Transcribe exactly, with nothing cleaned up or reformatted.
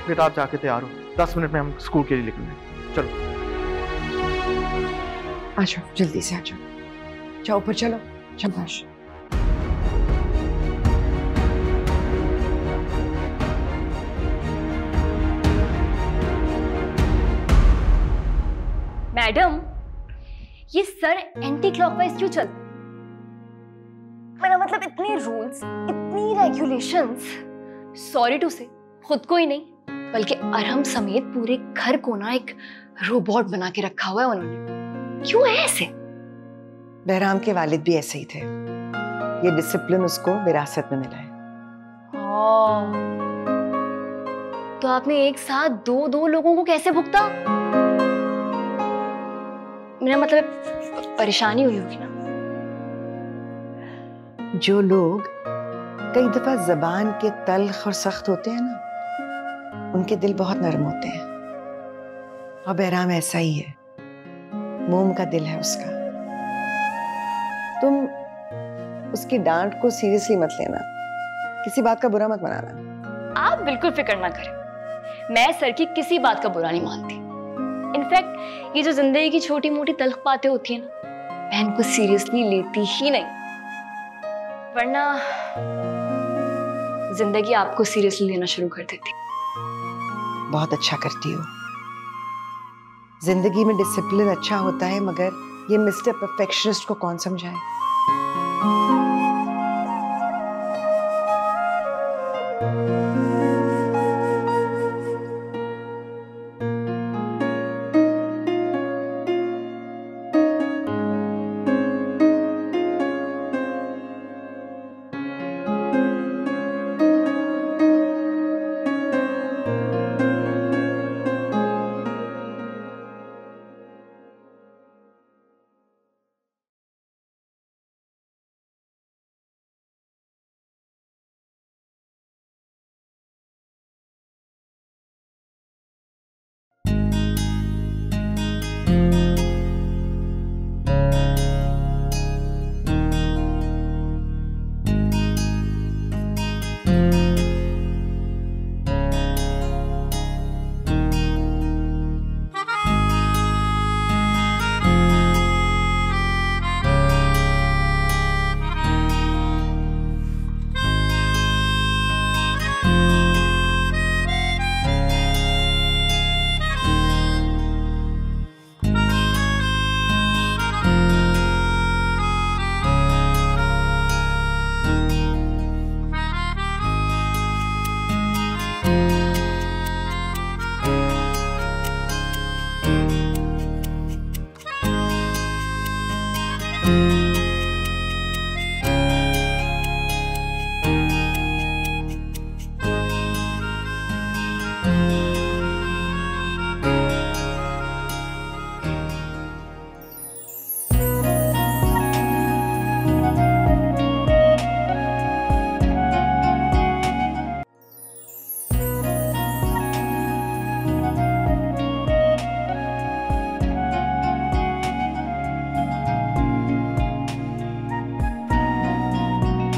बेटा आप जाके तैयार हो, दस मिनट में हम स्कूल के लिए निकलेंगे। चलो आ जाओ, जल्दी से आ जाओ। जाओ ऊपर चलो, शाबाश। मैडम, ये सर एंटी क्लॉकवाइज क्यों चलते? मेरा मतलब इतने रूल्स, इतनी रेगुलेशंस, सॉरी टू से खुद को ही नहीं बल्कि अरहम समेत पूरे घर को ना एक रोबोट बना के रखा हुआ है उन्होंने। क्यों है ऐसे? बहराम के वालिद भी ऐसे ही थे। ये डिसिप्लिन उसको विरासत में मिला है। तो आपने एक साथ दो दो लोगों को कैसे भुगता? मेरा मतलब परेशानी हुई होगी ना। जो लोग कई दफा जबान के तल्ख और सख्त होते हैं ना, उनके दिल बहुत नरम होते हैं, और बहराम ऐसा ही है। मोम का दिल है उसका। तुम उसकी डांट को सीरियसली मत लेना, किसी बात का बुरा मत मनाना। आप बिल्कुल फिक्र ना करें, मैं सर की किसी बात का बुरा नहीं मानती। इनफैक्ट ये जो जिंदगी की छोटी मोटी तल्ख बातें होती है ना, मैं इनको सीरियसली लेती ही नहीं, वरना जिंदगी आपको सीरियसली लेना शुरू कर देती। बहुत अच्छा करती हो। जिंदगी में डिसिप्लिन अच्छा होता है, मगर ये मिस्टर परफेक्शनिस्ट को कौन समझाए।